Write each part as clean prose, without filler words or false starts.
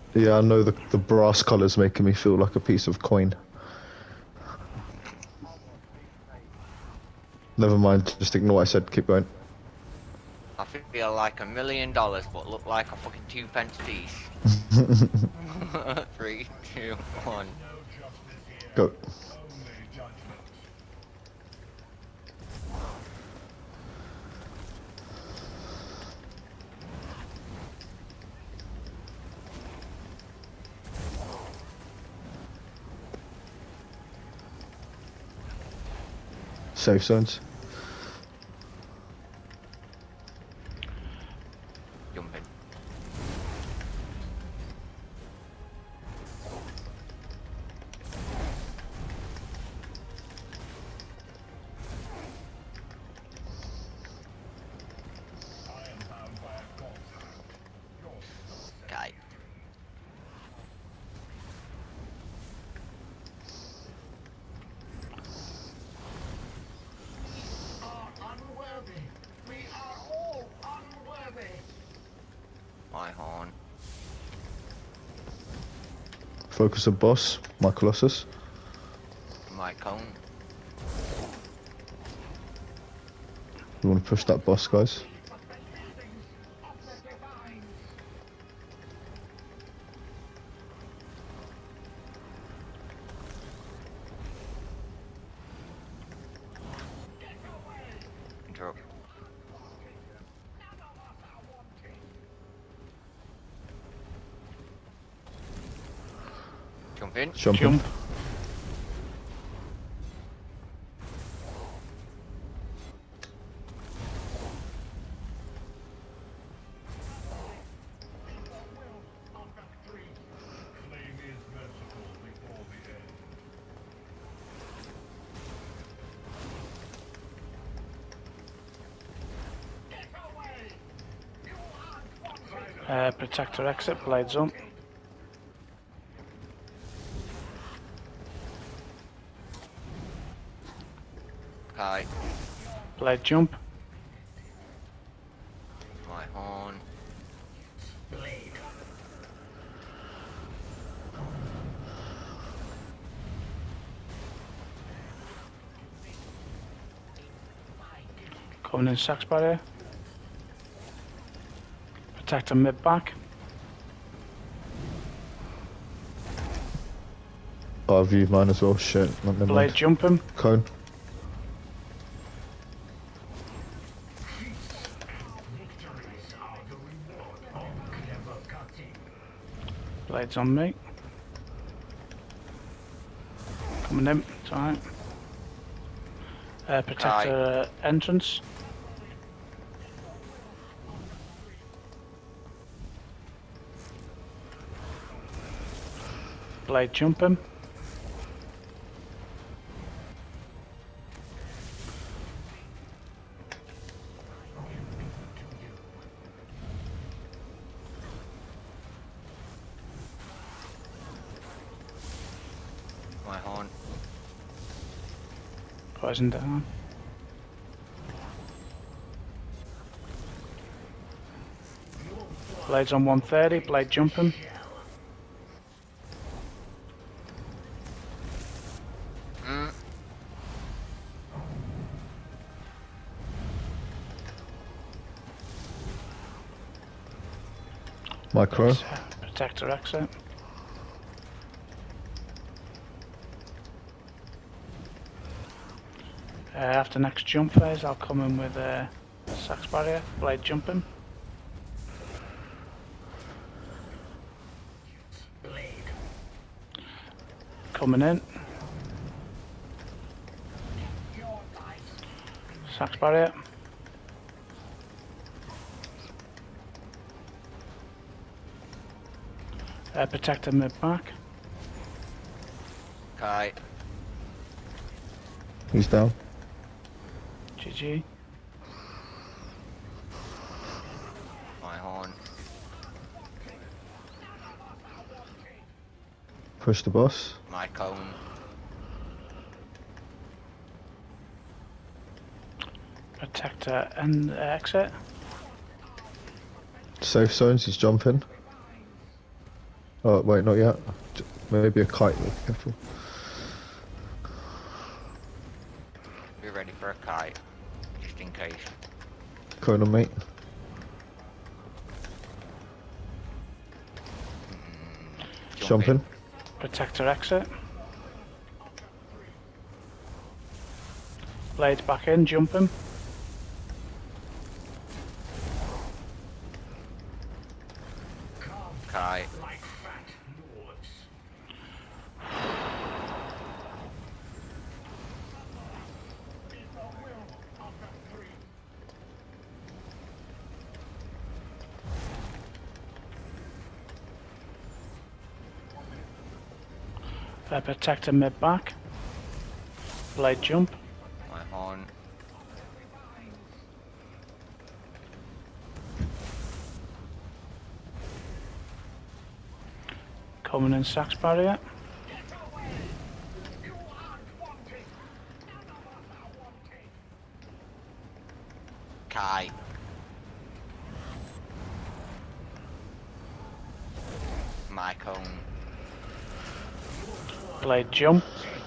Yeah, I know the brass colour's making me feel like a piece of coin. Never mind, just ignore what I said, keep going. I feel like $1 million, but look like a fucking 2 pence piece. 3, 2, 1. Go. Safe zones. Jumping. Okay. My horn. Focus a boss, my Colossus. My cone. You want to push that boss, guys? Interrupt. Jump in. Jumping. Jump. Protector exit, blades up. Okay. Blade jump. My horn. Coming in sax barrier. Protector mid back. Oh, I've used mine as well, shit. Never Blade mind. jumping. Cone. Blades on me. Coming in, it's alright. Protector entrance. Blade jumping. My horn. Poison down. Blades on 130, blade jumping. Mm. Micro. Protector exit. After next jump phase, I'll come in with sax barrier, blade jumping. Coming in. Sax barrier. Protector mid back. Okay. He's down. GG. My horn. Push the boss. My cone. Protector and exit. Safe zones, he's jumping. Oh, wait, not yet. Maybe a kite, be careful. Be ready for a kite, just in case. Going on, mate. Jump Jumping. Protector exit. Blades back in, jumping. Kite. Protector mid back. Blade jump. My horn. Coming in sax barrier. Kite. My cone. Blade jump.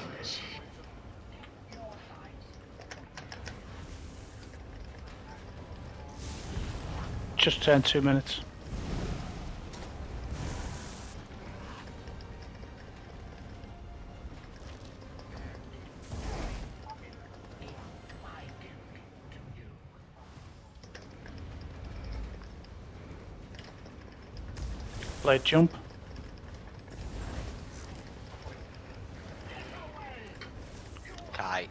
Just turned 2 minutes. Blade jump. Kite.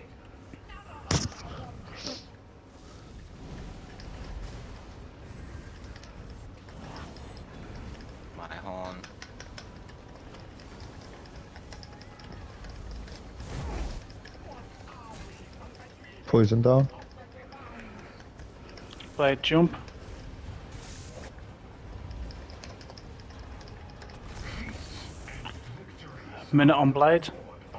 My horn. Poison down. Blade jump. Minute on blade.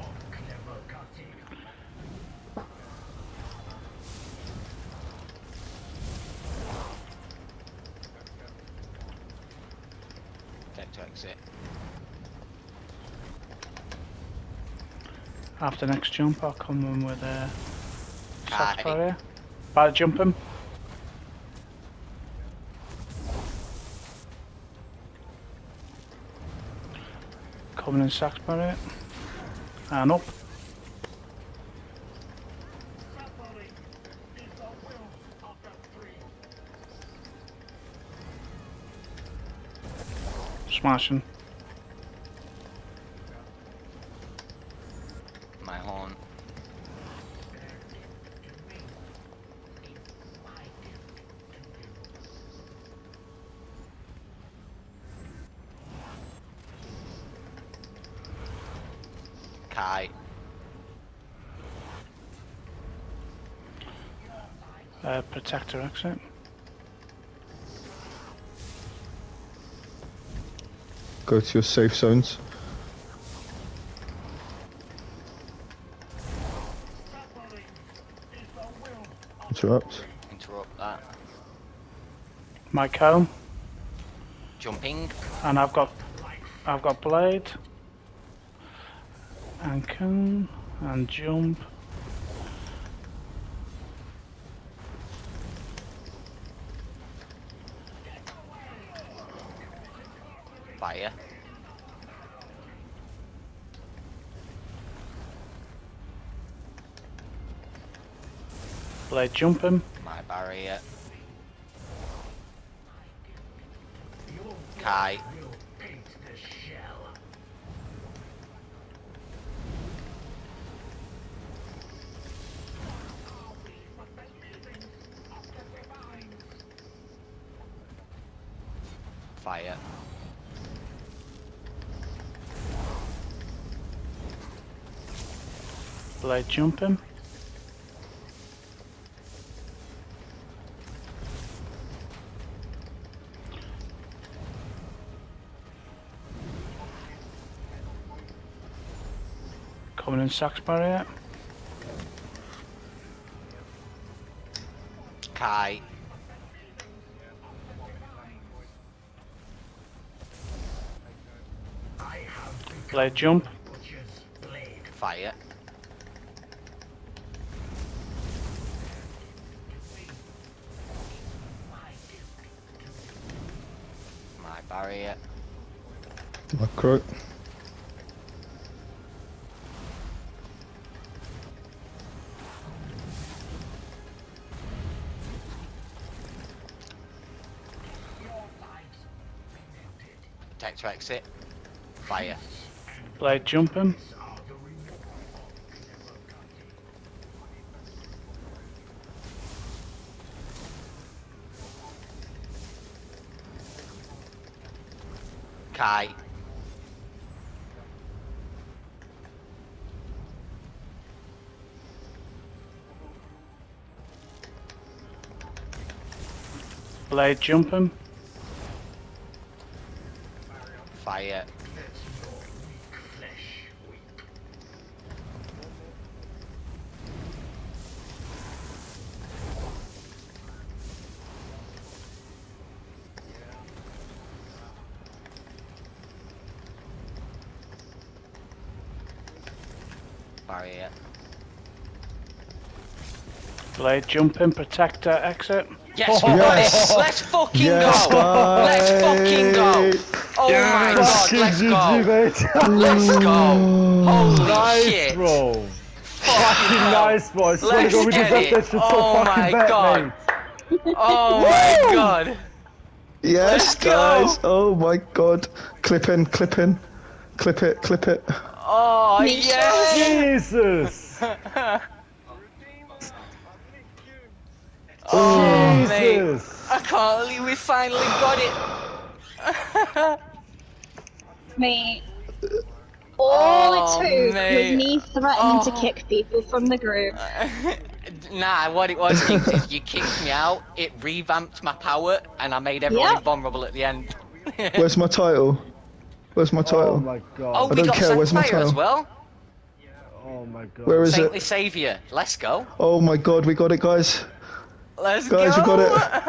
Protector exit. After next jump, I'll come in with a sax Kite. barrier. About to jump him. Coming in sax barrier. And up. Smashing. My horn. Kite. Protector exit. Go to your safe zones. Interrupt. Interrupt that. My cone. Jumping. And I've got blade. And cone. And jump. Fire. Blade jump him. My barrier. Kite. Fire. Blade jump him. Coming in sax barrier. Kite. Blade jump. Fire. My barrier. My crook. Protector exit. Fire. Blade jumping. Kai. Blade jumping. Fire. Barrier. Blade jumping. Protector exit. Yes, we got it! Let's fucking Yes, go! Let's fucking go! Oh my god, let's go! Let's go! Holy Nice, shit! bro. Fucking hell. Nice, bro. I swear to Let's God, we get deserve it! that shit so Oh fucking my bad, god! mate. Oh my god! Yes, Let's go. guys. Oh my god. Clip in, clip in. Clip it, clip it. Oh yes! Jesus! Oh mate! Jesus! I can't believe we finally got it! Mate, all Oh, it took mate. was me threatening to Oh. kick people from the group. Nah, what it was is you kicked me out, it revamped my power, and I made everyone Yep. invulnerable at the end. Where's my title? Where's my Oh title? my Oh, god. we don't got care, where's my Sanctire as title? well. Oh my god. Where is Saintly it? Saviour. Let's go. Oh my god, we got it, guys. Let's Guys, go. we got it.